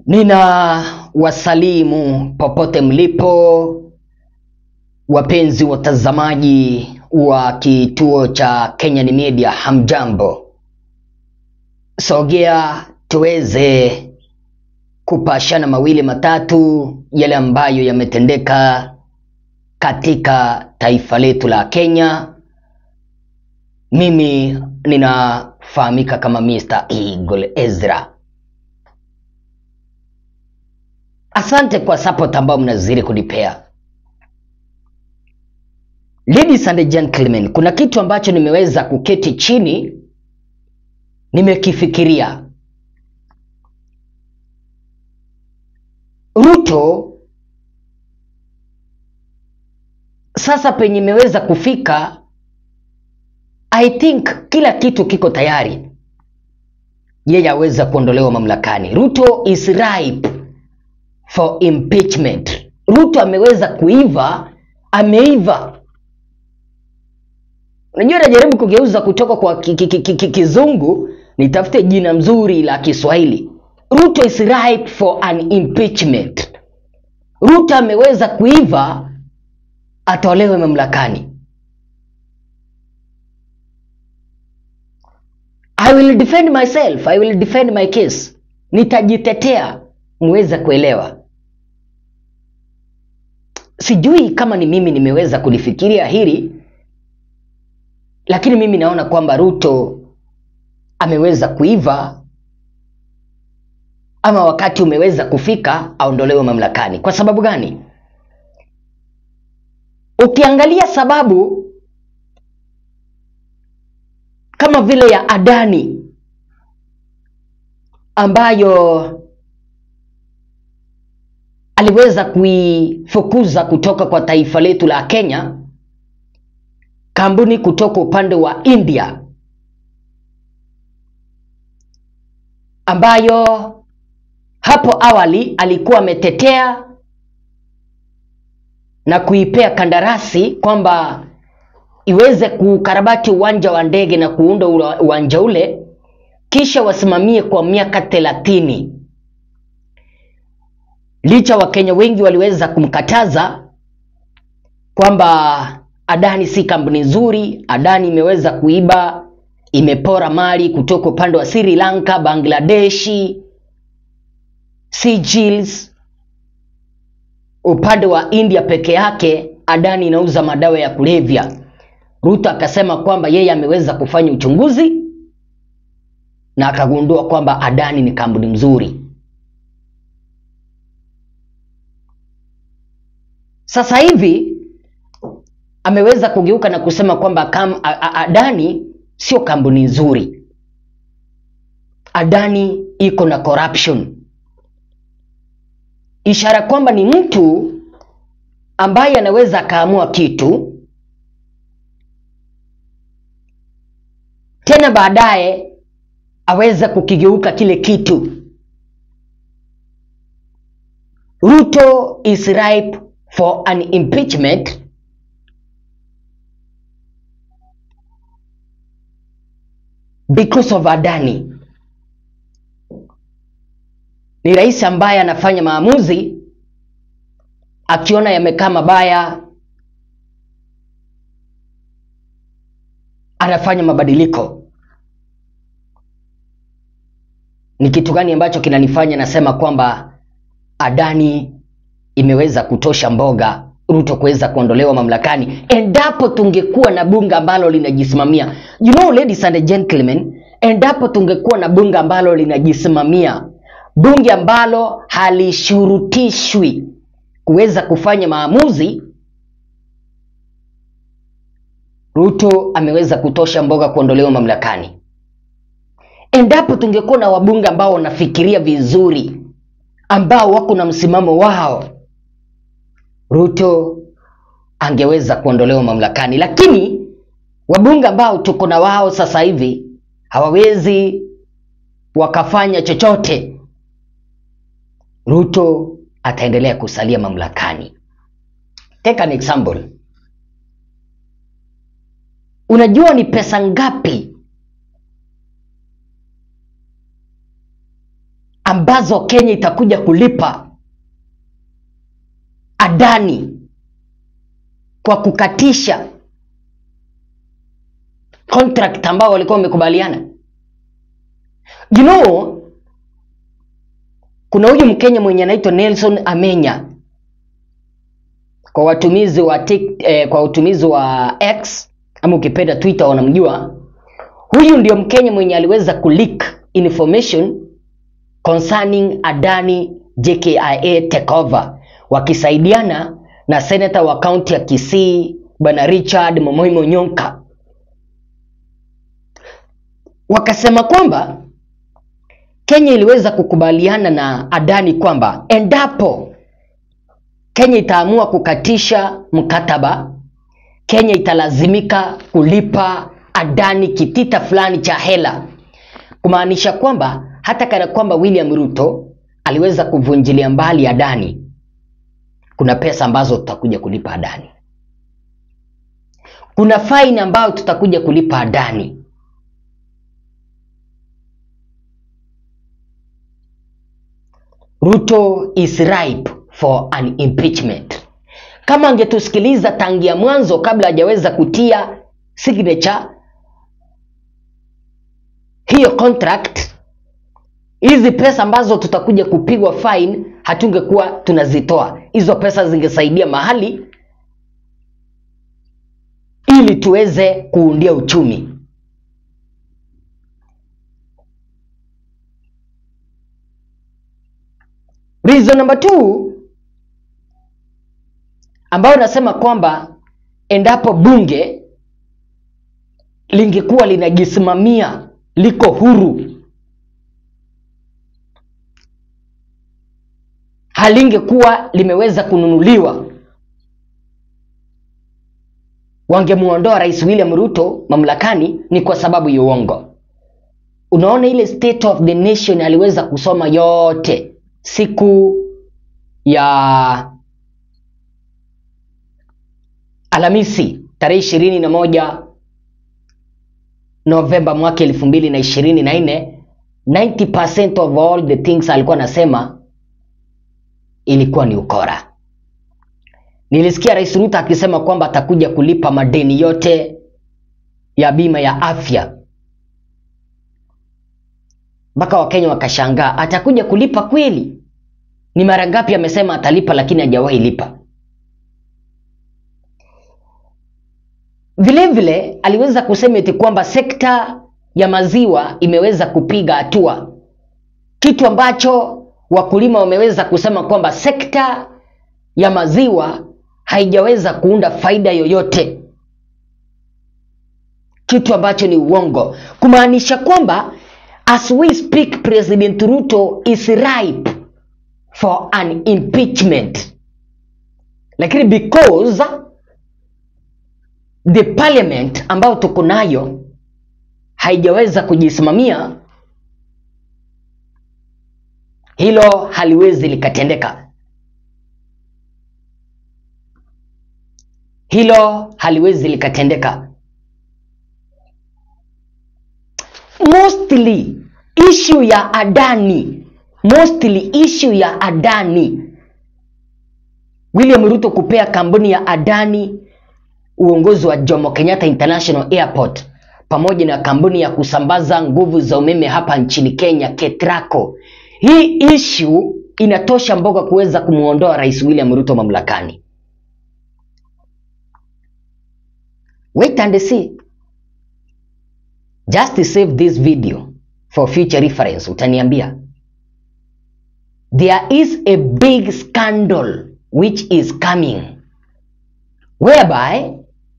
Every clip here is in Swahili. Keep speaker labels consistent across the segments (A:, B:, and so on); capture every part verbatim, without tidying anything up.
A: Nina wasalimu popote mlipo, wapenzi watazamaji wa kituo cha Kenyan Media, hamjambo. Sogea tuweze kupashana mawili matatu yale ambayo yametendeka katika taifa letu la Kenya. Mimi ninafahamika kama mister Eagle Ezra. Asante kwa support ambao mnazidi kunipea. Ladies and gentlemen, kuna kitu ambacho nimeweza kuketi chini nimekifikiria. Ruto sasa penye imeweza kufika, I think kila kitu kiko tayari yeye aweza kuondolewa mamlakani. Ruto is ripe for impeachment. Ruto ameweza kuiva, ameiva. Unajua najaribu kugeuza kutoka kwa kizungu nitafute jina mzuri la Kiswahili. Ruto is ripe for an impeachment. Ruto ameweza kuiva, atolewe mamlakani. I will defend myself, I will defend my case. Nitajitetea, muweza kuelewa. Sijui kama ni mimi nimeweza kulifikiria hili, lakini mimi naona kwamba Ruto ameweza kuiva, ama wakati umeweza kufika aondolewe mamlakani. Kwa sababu gani? Ukiangalia sababu kama vile ya Adani ambayo aliweza kuifukuza kutoka kwa taifa letu la Kenya, kampuni kutoka upande wa India ambayo hapo awali alikuwa ametetea na kuipea kandarasi kwamba iweze kukarabati uwanja wa ndege na kuunda uwanja ule kisha wasimamie kwa miaka thelathini. Licha wa Kenya wengi waliweza kumkataza kwamba Adani si kampuni nzuri, Adani imeweza kuiba, imepora mali kutoka upande wa Sri Lanka, Bangladeshi, Seychelles. Upande wa India peke yake Adani inauza madawa ya kulevya. Ruto akasema kwamba yeye ameweza kufanya uchunguzi na akagundua kwamba Adani ni kampuni nzuri. Sasa hivi ameweza kugeuka na kusema kwamba kam, Adani sio kampuni nzuri. Adani iko na corruption. Ishara kwamba ni mtu ambaye anaweza kaamua kitu tena baadaye aweza kukigeuka kile kitu. Ruto is ripe for an impeachment because of Adani. Ni rais ambaye anafanya maamuzi akiona yamekaa mabaya, anafanya mabadiliko. Ni kitu gani ambacho kinanifanya nasema kwamba Adani imeweza kutosha mboga Ruto kuweza kuondolewa mamlakani? Endapo tungekuwa na bunge ambalo linajisimamia. You know ladies and gentlemen, endapo tungekuwa na bunge ambalo linajisimamia, bunge ambalo halishurutishwi kuweza kufanya maamuzi, Ruto ameweza kutosha mboga kuondolewa mamlakani. Endapo tungekuwa na wabunge ambao wanafikiria vizuri, ambao wako na msimamo wao, Ruto angeweza kuondolewa mamlakani. Lakini wabunge ambao tuko na wao sasa hivi hawawezi wakafanya chochote. Ruto ataendelea kusalia mamlakani. Take an example. Unajua ni pesa ngapi ambazo Kenya itakuja kulipa Adani kwa kukatisha contract ambao walikuwa wamekubaliana. You know, kuna huyu Mkenya mwenye anaitwa Nelson Amenya, kwa watumizi wa tik, eh, kwa utumizi wa X ama ukipenda Twitter wanamjua. Huyu ndio Mkenya mwenye aliweza kuleak information concerning Adani J K I A takeover, wakisaidiana na senator wa county ya Kisii Bwana Richard Momoi Monyonka. Wakasema kwamba Kenya iliweza kukubaliana na Adani kwamba endapo Kenya itaamua kukatisha mkataba, Kenya italazimika kulipa Adani kitita fulani cha hela. Kumaanisha kwamba hata kana kwamba William Ruto aliweza kuvunjilia mbali Adani, kuna pesa ambazo tutakuja kulipa Adani. Kuna fine ambayo tutakuja kulipa Adani. Ruto is ripe for an impeachment. Kama angetusikiliza tangia mwanzo kabla hajaweza kutia signature hiyo contract, hizi pesa ambazo tutakuja kupigwa fine hatungekuwa tunazitoa. Hizo pesa zingesaidia mahali ili tuweze kuundia uchumi. Reason number two ambao nasema kwamba endapo bunge lingekuwa linajisimamia, liko huru, halingekuwa limeweza kununuliwa, wangemuondoa Rais William Ruto mamlakani, ni kwa sababu ya uongo. Unaona ile State of the Nation aliweza kusoma yote siku ya Alhamisi tarehe ishirini na moja Novemba mwaka elfu mbili na ishirini na nne. ninety percent of all the things alikuwa nasema ilikuwa ni ukora. Nilisikia Rais Ruto akisema kwamba atakuja kulipa madeni yote ya bima ya afya. Mpaka Wakenya wakashangaa, atakuja kulipa kweli? Ni mara ngapi amesema atalipa lakini hajawahi lipa. Vile vile aliweza kusema eti kwamba sekta ya maziwa imeweza kupiga hatua, kitu ambacho wakulima wameweza kusema kwamba sekta ya maziwa haijaweza kuunda faida yoyote, kitu ambacho ni uongo. Kumaanisha kwamba as we speak, President Ruto is ripe for an impeachment, lakini because the parliament ambao tuko nayo haijaweza kujisimamia, hilo haliwezi likatendeka. Hilo haliwezi likatendeka. Mostly issue ya Adani, mostly issue ya Adani, William Ruto kupea kampuni ya Adani uongozi wa Jomo Kenyatta International Airport pamoja na kampuni ya kusambaza nguvu za umeme hapa nchini Kenya Ketraco. Hii issue inatosha mboga kuweza kumuondoa Rais William Ruto mamlakani. Wait and see. Just to save this video for future reference, utaniambia. There is a big scandal which is coming, whereby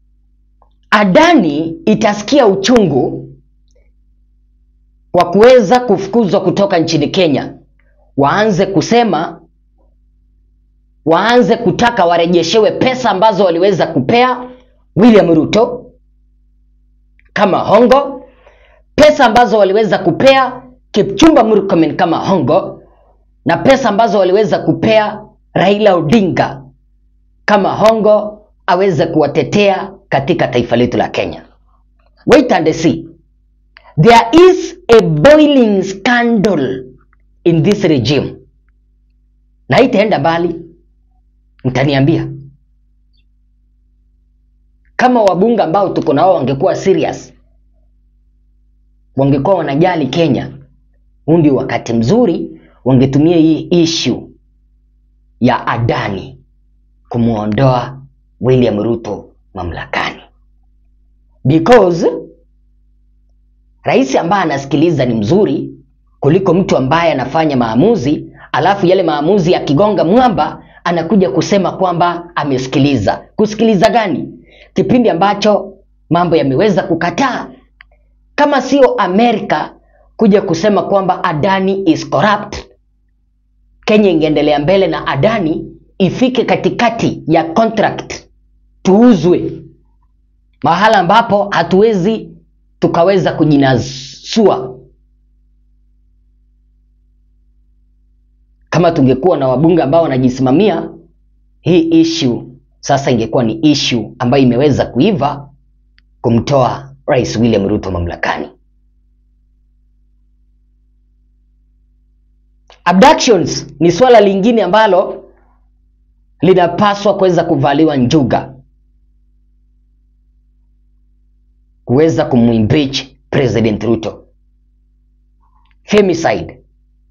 A: Adani itasikia uchungu kwa kuweza kufukuzwa kutoka nchini Kenya. Waanze kusema, waanze kutaka warejeshewe pesa ambazo waliweza kupea William Ruto kama hongo, pesa ambazo waliweza kupea Kipchumba Murkomen kama hongo, na pesa ambazo waliweza kupea Raila Odinga kama hongo aweze kuwatetea katika taifa letu la Kenya. Wait and see. There is a boiling scandal in this regime. Na itaenda mbali, mtaniambia. Kama wabunge ambao tuko nao wangekuwa serious, wangekuwa wanajali Kenya, huu ndio wakati mzuri wangetumia hii issue ya Adani kumuondoa William Ruto mamlakani. Because rais ambaye anasikiliza ni mzuri kuliko mtu ambaye anafanya maamuzi, alafu yale maamuzi yakigonga mwamba anakuja kusema kwamba amesikiliza. Kusikiliza gani? Kipindi ambacho mambo yameweza kukataa. Kama sio Amerika kuja kusema kwamba Adani is corrupt, Kenya ingeendelea mbele na Adani ifike katikati ya contract, tuuzwe mahala ambapo hatuwezi tukaweza kujinasua. Kama tungekuwa na wabunge ambao wanajisimamia, hii issue sasa ingekuwa ni issue ambayo imeweza kuiva kumtoa Rais William Ruto mamlakani. Abductions ni swala lingine ambalo linapaswa kuweza kuvaliwa njuga, kuweza kumimpeach President Ruto. Femicide.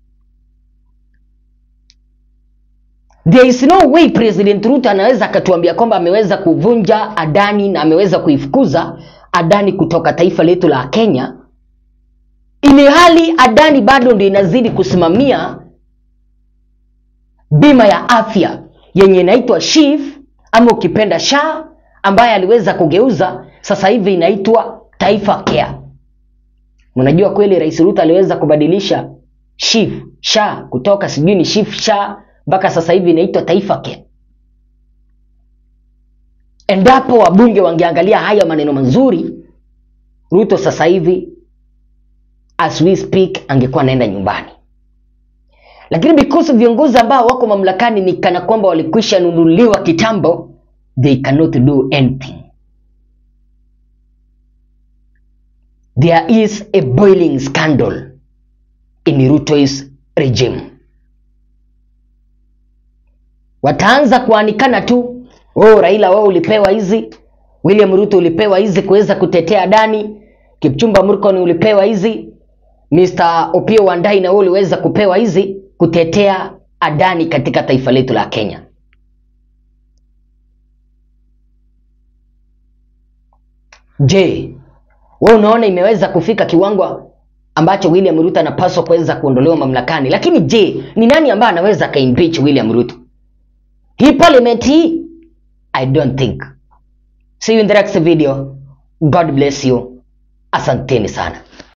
A: There is no way President Ruto anaweza akatuambia kwamba ameweza kuvunja Adani na ameweza kuifukuza Adani kutoka taifa letu la Kenya, ili hali Adani bado ndio inazidi kusimamia bima ya afya yenye inaitwa S H I F ama ukipenda S H A, ambaye aliweza kugeuza sasa hivi inaitwa Taifa Care. Mnajua kweli Rais Ruto aliweza kubadilisha S H I F S H A kutoka sijui ni S H I F S H A mpaka sasa hivi inaitwa Taifa Care. Endapo wabunge wangeangalia haya maneno mazuri, Ruto sasa hivi as we speak angekuwa naenda nyumbani. Lakini because viongozi ambao wako mamlakani ni kana kwamba walikwisha nunuliwa kitambo, they cannot do anything. There is a boiling scandal in Ruto's regime. Wataanza kuanikana tu, oh Raila wao ulipewa hizi, William Ruto ulipewa hizi kuweza kutetea Adani, Kipchumba Murkomen ulipewa hizi, Mister Opiyo Wandayi na wao uliweza kupewa hizi kutetea Adani katika taifa letu la Kenya. Je, wewe unaona imeweza kufika kiwango ambacho William Ruto anapaswa kuweza kuondolewa mamlakani? Lakini je, ni nani ambaye anaweza kaimpeach William Ruto? Hii parliament hii? I don't think. See you in the next video. God bless you. Asanteni sana.